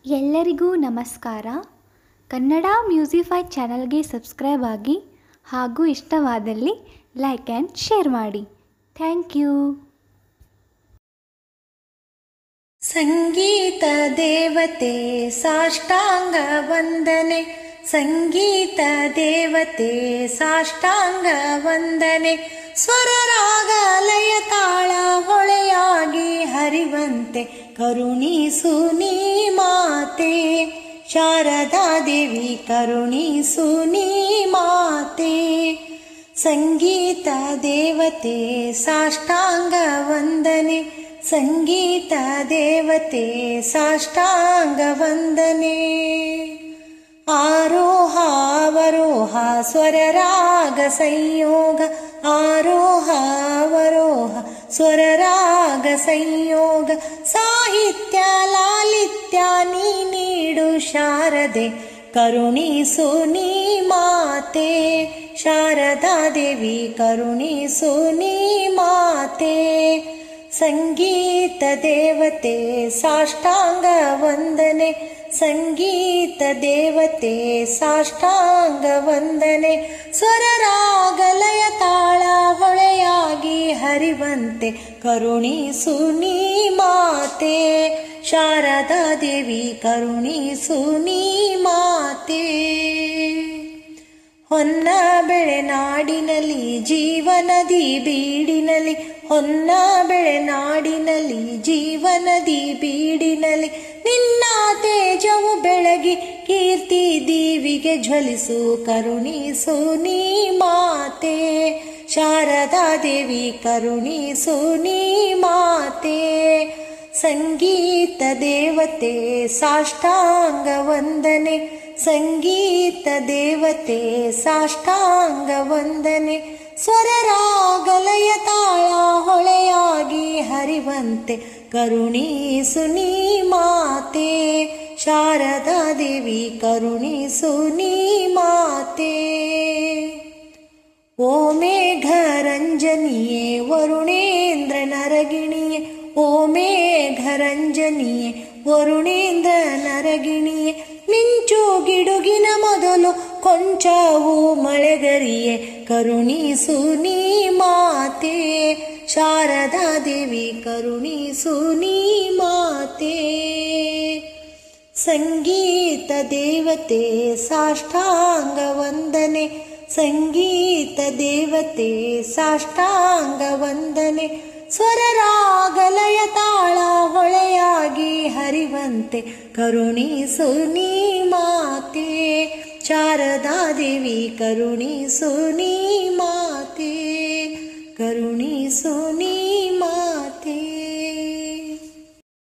ಎಲ್ಲರಿಗೂ ನಮಸ್ಕಾರ. ಕನ್ನಡ ಮ್ಯೂಸಿಫೈ ಚಾನಲ್ಗೆ ಸಬ್ಸ್ಕ್ರೈಬ್ ಆಗಿ ಹಾಗೂ ಇಷ್ಟವಾದಲ್ಲಿ ಲೈಕ್ ಆ್ಯಂಡ್ ಶೇರ್ ಮಾಡಿ. Thank you. ಸಂಗೀತ ದೇವತೆ ಸಾಷ್ಟಾಂಗ ವಂದನೆ, ಸಂಗೀತ ದೇವತೆ ಸಾಷ್ಟಾಂಗ ವಂದನೆ. ಸ್ವರ ರಾಗ ಲಯ ತಾಳ ಹೊಳೆಯಾಗಿ ಹರಿವಂತೆ ಕರುಣಿಸು ನೀ ಮಾತೆ. ಶಾರದಾ ದೇವಿ ಕರುಣಿಸು ನೀ ಮಾತೆ. ಸಂಗೀತ ದೇವತೆ ಸಾಷ್ಟಾಂಗ ವಂದನೆ, ಸಂಗೀತ ದೇವತೆ ಸಾಷ್ಟಾಂಗ ವಂದನೆ. ಆರೋಹ ಅವರೋಹ ಸ್ವರ ರಾಗ ಸಂಯೋಗ, ಆರೋಹ ಅವರೋಹ ಸ್ವರ ರಾಗ ಸಂಯೋಗ. ಸಾಹಿತ್ಯ ಲಾಲಿತ್ಯ ನೀ ನೀಡು ಶಾರದೆ, ಕರುಣಿಸು ನೀ ಮಾತೆ. ಶಾರದಾ ದೇವಿ ಕರುಣಿಸು ನೀ ಮಾತೆ. ಸಂಗೀತ ದೇವತೆ ಸಾಷ್ಟಾಂಗ ವಂದನೆ, ಸಂಗೀತ ದೇವತೆ ಸಾಷ್ಟಾಂಗ ವಂದನೆ. ಸ್ವರ ರಾಗ ಲಯ ತಾಳ ಹೊಳೆಯಾಗಿ ಹರಿವಂತೆ ಕರುಣಿಸು ನೀ ಮಾತೆ. ಶಾರದಾ ದೇವಿ ಕರುಣಿಸು ನೀ ಮಾತೆ. ಹೊನ್ನ ಬೆಳೆ ನಾಡಿನಲ್ಲಿ ಜೀವನದಿ ಬೀಡಿನಲ್ಲಿ, ಹೊನ್ನ ಬೆಳೆ ನಾಡಿನಲ್ಲಿ ಜೀವನದಿ ಬೀಡಿನಲ್ಲಿ. ನಿನ್ನ ತೇಜವು ಬೆಳಗಿ ಕೀರ್ತಿ ದೀವಿಗೆ ಜ್ವಲಿಸು, ಕರುಣಿಸು ನೀ ಮಾತೆ. ಶಾರದಾ ದೇವಿ ಕರುಣಿಸು ನೀ ಮಾತೆ. ಸಂಗೀತ ದೇವತೆ ಸಾಷ್ಟಾಂಗ ವಂದನೆ, ಸಂಗೀತ ದೇವತೆ ಸಾಷ್ಟಾಂಗ ವಂದನೆ. ಸ್ವರ ರಾಗ ಲಯ ತಾಳ ಹೊಳೆಯಾಗಿ ಹರಿವಂತೆ ಕರುಣಿಸು ನೀ ಮಾತೆ. ಶಾರದಾ ದೇವಿ ಕರುಣಿಸು ನೀ ಮಾತೆ. ಓ ಮೇಘರಂಜನಿಯೇ ವರುಣೇಂದ್ರ ನರಗಿಣಿಯೇ, ಓ ಮೇಘರಂಜನಿಯೇ ವರುಣೇಂದ್ರ ನರಗಿಣಿಯೇ. ಮಿಂಚು ಗಿಡುಗಿನ ಮೊದಲು ಕೊಂಚವೂ ಮಳೆಗರಿಯೇ, ಕರುಣಿಸು ನೀ ಮಾತೆ. ಶಾರದಾ ದೇವಿ ಕರುಣಿಸು ನೀ ಮಾತೆ. ಸಂಗೀತ ದೇವತೆ ಸಾಷ್ಟಾಂಗ ವಂದನೆ, ಸಂಗೀತ ದೇವತೆ ಸಾಷ್ಟಾಂಗ ವಂದನೆ. ಸ್ವರ ರಾಗ ಲಯ ತಾಳ ಹೊಳೆಯಾಗಿ ಹರಿವಂತೆ ಕರುಣಿಸು ನೀ ಮಾತೆ. ಶಾರದಾ ದೇವಿ ಕರುಣಿಸು ನೀ ಮಾತೆ, ಕರುಣಿಸು ನೀ